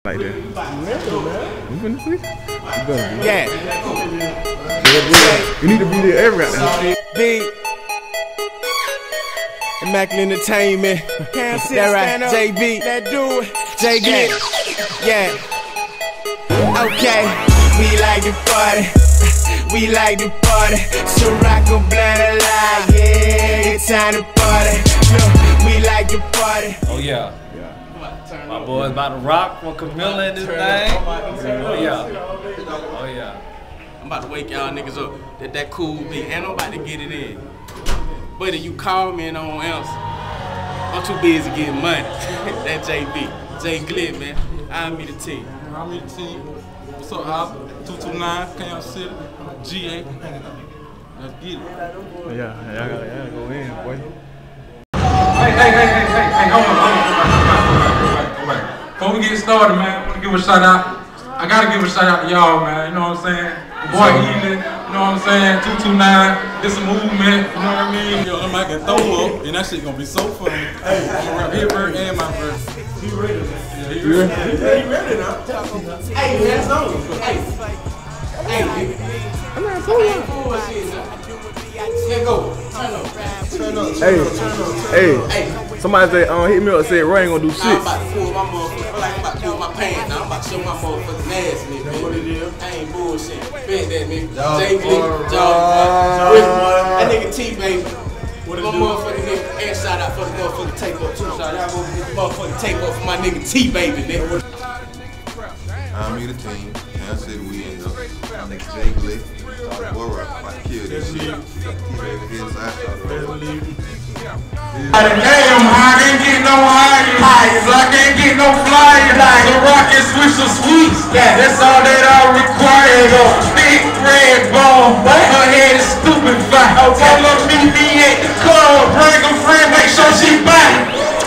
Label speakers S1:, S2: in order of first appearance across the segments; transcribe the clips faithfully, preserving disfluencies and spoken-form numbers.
S1: Like that. You finna see? You better be.
S2: Yeah.
S1: You need to be there every now.
S2: B. Immaculate Entertainment. That right. J B. That do it. J G. Yeah. Okay. We like to party. We like to party. So rock a blind alive. Yeah. It's time to party. Look, we like to party.
S3: Oh yeah. My boy's about to rock for Camilla and this thing. Oh yeah. Oh yeah.
S2: I'm about to wake y'all niggas up. That that cool beat. And I'm about to get it in. But if you call me and I don't answer, I'm too busy getting money. That J B. Jay Glib, man. I'm me the team.
S4: I'm me the team. What's up, Al? two two nine, Kansas City, G A. Let's get it.
S1: Yeah, y'all gotta, gotta go in, boy.
S4: Hey, hey, hey, hey, hey, hey, hold on, hold on, go back, go back, go back. Before we get started, man, I want to give a shout out. I gotta give a shout out to y'all, man, you know what I'm saying? Boy Evening, you know what I'm saying? two two nine, this a movement, you know what I mean? Yo, I'm can throw up, and that shit gonna be so funny. Hey, I'm gonna rap his verse and my verse. He ready, man. Yeah, he ready. Yeah, he ready now.
S2: Hey, man, it's on. Hey. Hey, I'm not pulling. Here go. Turn up. Turn up.
S1: Hey, hey, somebody say, um, hit me up and say, Ray ain't gonna do shit.
S2: I'm about to pull my motherfucker, like I'm about to pull my pants now. I'm about to show my motherfucking ass, nigga. That's what it is. I ain't bullshit. Bet that, nigga. Jay Glib, Jaws, that nigga T-Baby. My motherfucking nigga, and shout out for the motherfucking takeover too. Shout out for the motherfucking takeover for my nigga T-Baby, nigga.
S5: I'm me the team. Kansas City, we in there. My nigga Jay Glib. Boy, we're about to kill this shit. T-Baby inside,
S4: Damn, I can't get no higher. I can't get no flyer. The rock and switch some sweets. That's all that I require. Big red ball. Her head is stupid fine. Tell her meet me at the club. Bring a friend, make sure she buy.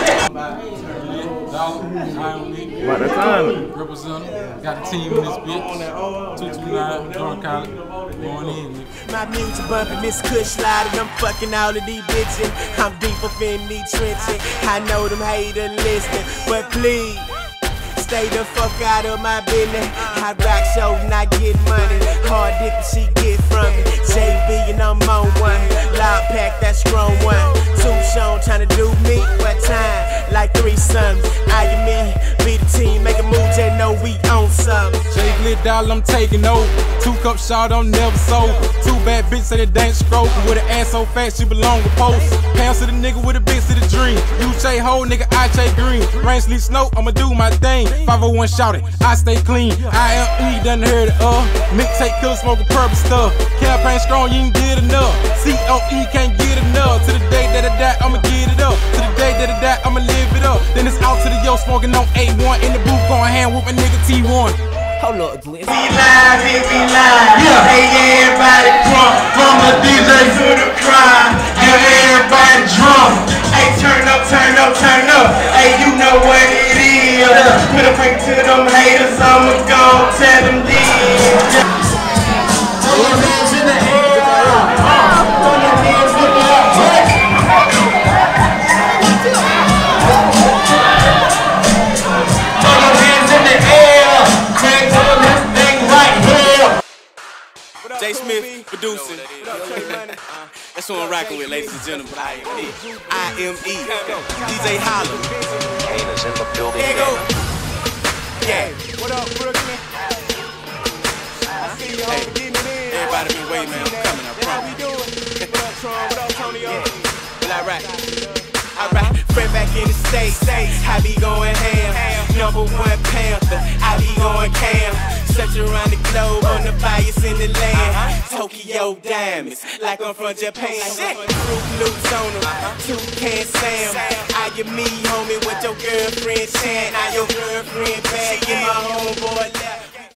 S1: About that time.
S4: Representative, got a team in this bitch. two two nine, Jordan College, going in.
S6: My music bumping, Miss Kush sliding, I'm fucking all of these bitches. I'm deep up in these trenches. I know them haters listening, but please stay the fuck out of my business. I rock shows and I get money. Hard dick and she get from me. J B and I'm on one. Loud pack, that strong one. Two shown trying to do me, what time? Like three sons. I and me, be the team, make a move, just know we on something.
S4: Jay Glib doll, I'm taking over. Two cup shot, I'm never sold. Two bad bitches say they dance stroke. With an ass so fat, she belong with post. Pounds to the nigga with a bitch to the dream. You J Ho, nigga, I J Green. Rain, sleep, snow, I'ma do my thing. five oh one shouted, I stay clean. I M E done heard it, uh. Mixtape killer smoking purple stuff. Campaign strong, you ain't did enough. C O E can't get enough. To the day that I die, I'ma get it up. To the day that I die, I'ma live it up. Then it's out to the yo smoking on A one. In the booth going hand with my nigga T one.
S6: Hold up, Glenn.
S2: We live, here we live.
S4: Yeah.
S2: Hey, everybody drunk.
S4: From the D J
S2: To the crowd.
S4: and everybody drunk.
S2: Hey, turn up, turn up, turn up. Hey, you know what it is. Put a finger to them haters, I'ma go tell them this. Throw your hands in the air. Throw your hands in the air. Throw your hands in the air. Craig on this thing right here. Jay Smith producing. That's who I'm rocking with, ladies and gentlemen. I M E. D J Holler.
S7: Haters in the building.
S2: There you go. Yeah.
S6: What up, Brooklyn? I see you
S2: Hey,
S6: all getting it in.
S2: everybody been waiting, man. I'm coming, I
S6: How we
S2: promise.
S6: doing? What up, Tron? What up, Tony?
S2: Well, alright. Alright. Friend back in the States. I be going ham. Number one Panther. I be going cam. Search around the globe on the bias in the land. Tokyo diamonds, like I'm from Japan. Fruit Loops on them, Toucan Sam. I get me, homie, with your girlfriend Shan. Now your girlfriend back, and my homeboy left.